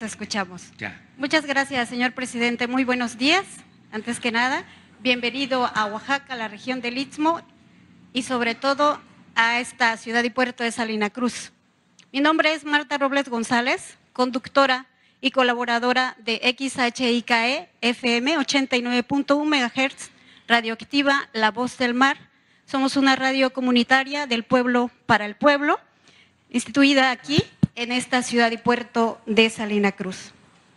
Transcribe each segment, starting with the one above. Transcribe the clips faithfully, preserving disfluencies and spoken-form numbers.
escuchamos. Ya. Muchas gracias, señor presidente. Muy buenos días. Antes que nada, bienvenido a Oaxaca, la región del Istmo, y sobre todo a esta ciudad y puerto de Salina Cruz. Mi nombre es Marta Robles González, conductora y colaboradora de X H I K E F M ochenta y nueve punto uno megahertz, radioactiva La Voz del Mar. Somos una radio comunitaria del pueblo para el pueblo, instituida aquí en esta ciudad y puerto de Salina Cruz.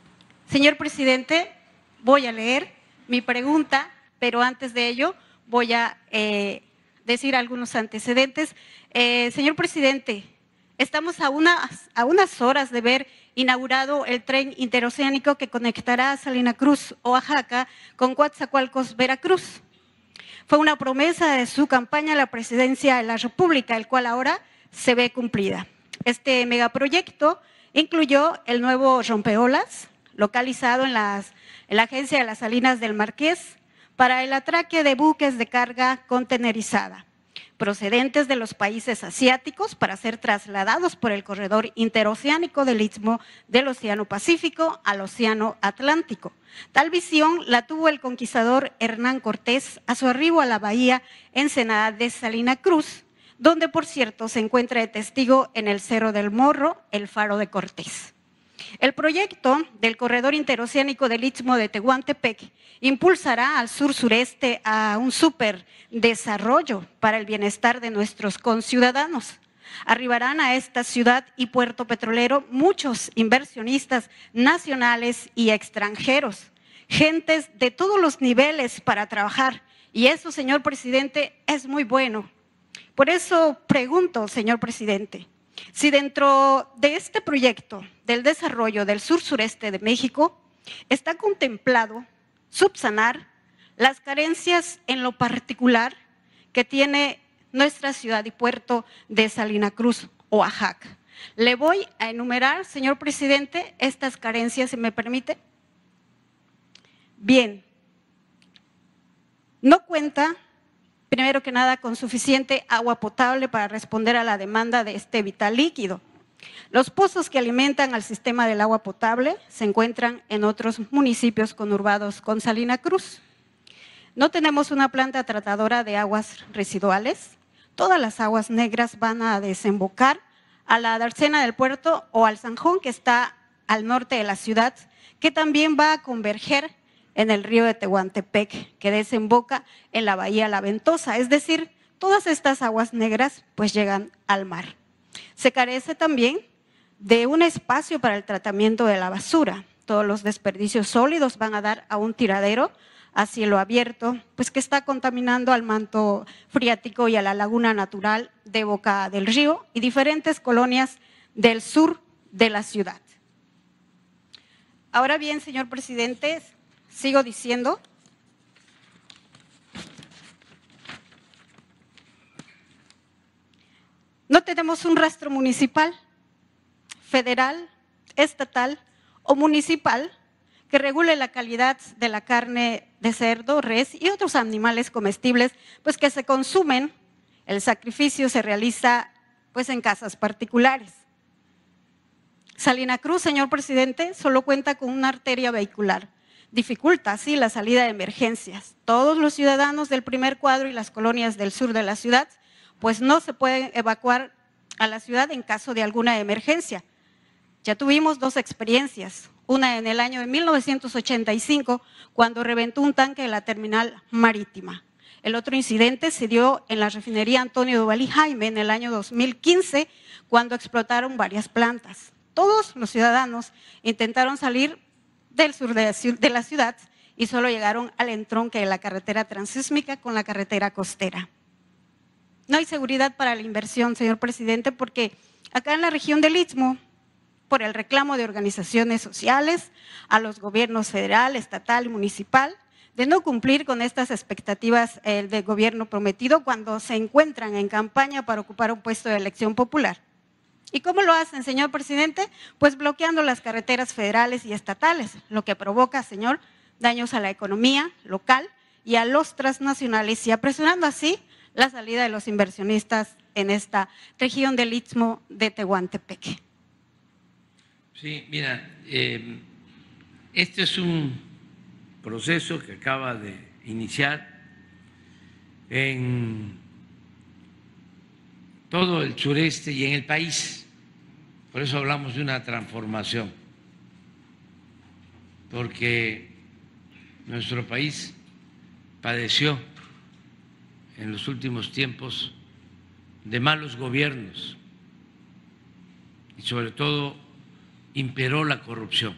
Señor presidente, voy a leer mi pregunta, pero antes de ello voy a eh, decir algunos antecedentes. Eh, señor presidente, estamos a unas, a unas horas de ver inaugurado el tren interoceánico que conectará Salina Cruz, Oaxaca, con Coatzacoalcos, Veracruz. Fue una promesa de su campaña a la presidencia de la República, el cual ahora se ve cumplida. Este megaproyecto incluyó el nuevo rompeolas, localizado en, las, en la Agencia de las Salinas del Marqués, para el atraque de buques de carga contenerizada, procedentes de los países asiáticos para ser trasladados por el corredor interoceánico del Istmo del Océano Pacífico al Océano Atlántico. Tal visión la tuvo el conquistador Hernán Cortés a su arribo a la bahía Ensenada de Salina Cruz, donde por cierto se encuentra de testigo en el Cerro del Morro, el Faro de Cortés. El proyecto del corredor interoceánico del Istmo de Tehuantepec impulsará al sur-sureste a un superdesarrollo para el bienestar de nuestros conciudadanos. Arribarán a esta ciudad y puerto petrolero muchos inversionistas nacionales y extranjeros, gentes de todos los niveles para trabajar, y eso, señor presidente, es muy bueno. Por eso pregunto, señor presidente, si dentro de este proyecto del desarrollo del sur-sureste de México está contemplado subsanar las carencias en lo particular que tiene nuestra ciudad y puerto de Salina Cruz, Oaxaca. Le voy a enumerar, señor presidente, estas carencias, si me permite. Bien, no cuenta, primero que nada, con suficiente agua potable para responder a la demanda de este vital líquido. Los pozos que alimentan al sistema del agua potable se encuentran en otros municipios conurbados con Salina Cruz. No tenemos una planta tratadora de aguas residuales. Todas las aguas negras van a desembocar a la dársena del puerto o al zanjón que está al norte de la ciudad, que también va a converger en el río de Tehuantepec, que desemboca en la bahía La Ventosa. Es decir, todas estas aguas negras pues llegan al mar. Se carece también de un espacio para el tratamiento de la basura. Todos los desperdicios sólidos van a dar a un tiradero a cielo abierto, pues que está contaminando al manto freático y a la laguna natural de Boca del Río y diferentes colonias del sur de la ciudad. Ahora bien, señor presidente, sigo diciendo, no tenemos un rastro municipal, federal, estatal o municipal que regule la calidad de la carne de cerdo, res y otros animales comestibles, pues que se consumen. El sacrificio se realiza pues en casas particulares. Salina Cruz, señor presidente, solo cuenta con una arteria vehicular. Dificulta así la salida de emergencias. Todos los ciudadanos del primer cuadro y las colonias del sur de la ciudad pues no se pueden evacuar a la ciudad en caso de alguna emergencia. Ya tuvimos dos experiencias, una en el año de mil novecientos ochenta y cinco cuando reventó un tanque de la terminal marítima. El otro incidente se dio en la refinería Antonio Duval y Jaime en el año dos mil quince cuando explotaron varias plantas. Todos los ciudadanos intentaron salir del sur de la ciudad y solo llegaron al entronque de la carretera transísmica con la carretera costera. No hay seguridad para la inversión, señor presidente, porque acá en la región del Istmo, por el reclamo de organizaciones sociales a los gobiernos federal, estatal y municipal, de no cumplir con estas expectativas eh, del gobierno prometido cuando se encuentran en campaña para ocupar un puesto de elección popular. ¿Y cómo lo hacen, señor presidente? Pues bloqueando las carreteras federales y estatales, lo que provoca, señor, daños a la economía local y a los transnacionales y apresurando así la salida de los inversionistas en esta región del Istmo de Tehuantepec. Sí, mira, eh, este es un proceso que acaba de iniciar en todo el sureste y en el país. Por eso hablamos de una transformación, porque nuestro país padeció en los últimos tiempos de malos gobiernos y sobre todo imperó la corrupción.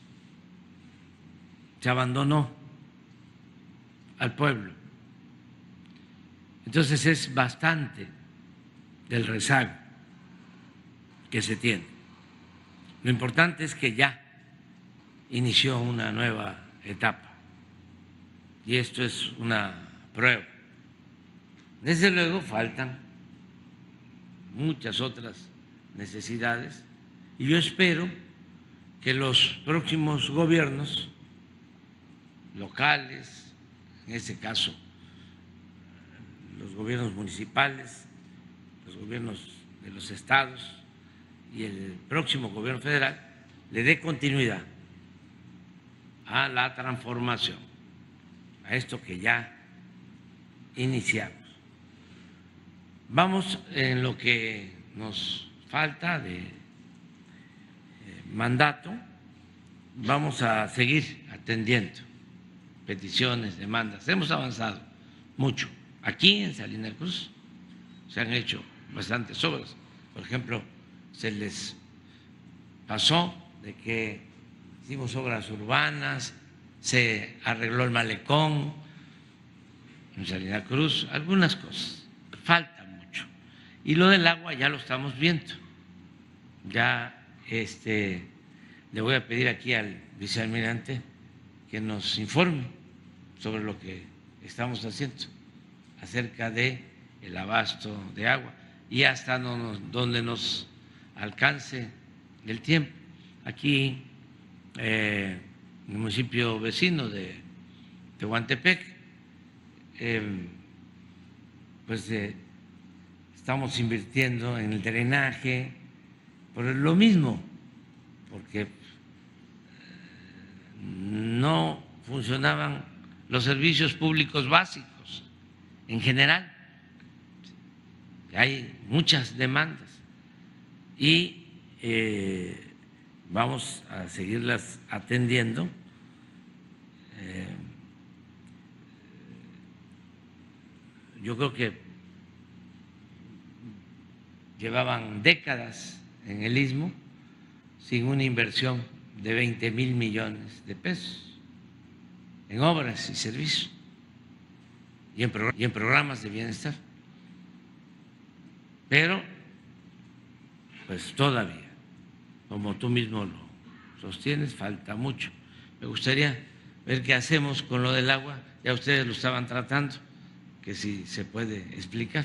Se abandonó al pueblo. Entonces es bastante del rezago que se tiene. Lo importante es que ya inició una nueva etapa y esto es una prueba. Desde luego faltan muchas otras necesidades y yo espero que los próximos gobiernos locales, en este caso los gobiernos municipales, los gobiernos de los estados y el próximo gobierno federal, le dé continuidad a la transformación, a esto que ya iniciamos. Vamos en lo que nos falta de eh, mandato, vamos a seguir atendiendo peticiones, demandas. Hemos avanzado mucho. Aquí en Salina Cruz se han hecho bastantes obras. Por ejemplo, se les pasó de que hicimos obras urbanas, se arregló el malecón en Salina Cruz, algunas cosas. Falta mucho. Y lo del agua ya lo estamos viendo. Ya este, le voy a pedir aquí al vicealmirante que nos informe sobre lo que estamos haciendo acerca de el abasto de agua y hasta no nos, donde nos alcance el tiempo. Aquí, eh, en el municipio vecino de Tehuantepec, eh, pues eh, estamos invirtiendo en el drenaje, por lo mismo, porque no funcionaban los servicios públicos básicos en general. Hay muchas demandas y eh, vamos a seguirlas atendiendo. Eh, yo creo que llevaban décadas en el Istmo sin una inversión de veinte mil millones de pesos en obras y servicios y en, progr- y en programas de bienestar. Pero, pues todavía, como tú mismo lo sostienes, falta mucho. Me gustaría ver qué hacemos con lo del agua. Ya ustedes lo estaban tratando, que si se puede explicar.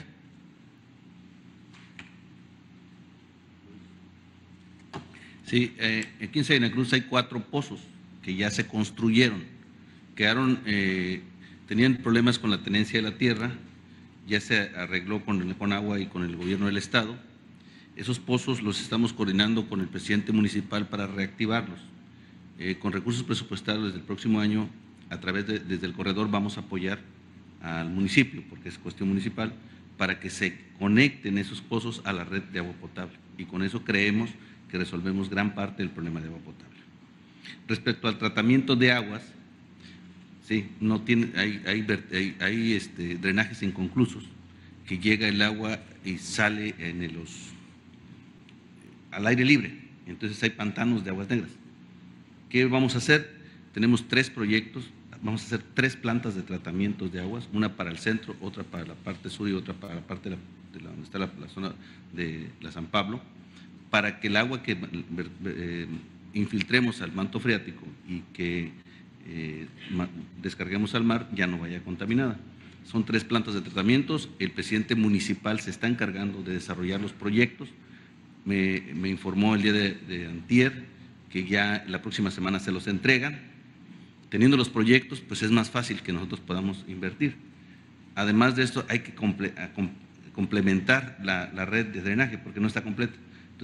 Sí, eh, aquí en Salina Cruz hay cuatro pozos que ya se construyeron. Quedaron, eh, tenían problemas con la tenencia de la tierra, ya se arregló con el Conagua y con el gobierno del estado. Esos pozos los estamos coordinando con el presidente municipal para reactivarlos. Eh, con recursos presupuestarios desde el próximo año, a través de, desde el corredor vamos a apoyar al municipio, porque es cuestión municipal, para que se conecten esos pozos a la red de agua potable. Y con eso creemos que resolvemos gran parte del problema de agua potable. Respecto al tratamiento de aguas, sí, no tiene, hay, hay, hay, hay este, drenajes inconclusos, que llega el agua y sale en los, al aire libre, entonces hay pantanos de aguas negras. ¿Qué vamos a hacer? Tenemos tres proyectos, vamos a hacer tres plantas de tratamiento de aguas, una para el centro, otra para la parte sur y otra para la parte de, la, de la, donde está la, la zona de la San Pablo, para que el agua que eh, infiltremos al manto freático y que eh, descarguemos al mar ya no vaya contaminada. Son tres plantas de tratamientos, el presidente municipal se está encargando de desarrollar los proyectos, me, me informó el día de, de antier que ya la próxima semana se los entregan. Teniendo los proyectos, pues es más fácil que nosotros podamos invertir. Además de esto, hay que comple a, com complementar la, la red de drenaje porque no está completa. Entonces,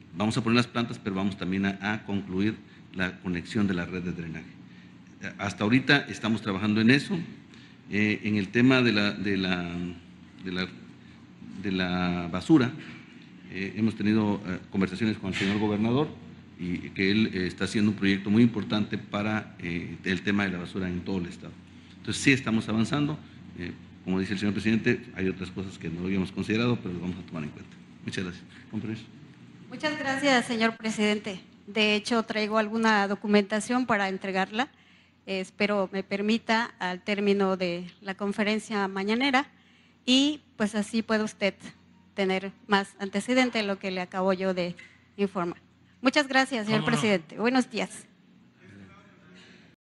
vamos a poner las plantas, pero vamos también a, a concluir la conexión de la red de drenaje. Hasta ahorita estamos trabajando en eso. Eh, en el tema de la, de la, de la, de la basura, eh, hemos tenido eh, conversaciones con el señor gobernador y que él eh, está haciendo un proyecto muy importante para eh, el tema de la basura en todo el estado. Entonces sí estamos avanzando. Eh, como dice el señor presidente, hay otras cosas que no habíamos considerado, pero lo vamos a tomar en cuenta. Muchas gracias. Con permiso. Muchas gracias, señor presidente. De hecho, traigo alguna documentación para entregarla. Eh, espero me permita al término de la conferencia mañanera y pues así puede usted tener más antecedente de lo que le acabo yo de informar. Muchas gracias, señor ¿Cómo no? presidente. Buenos días.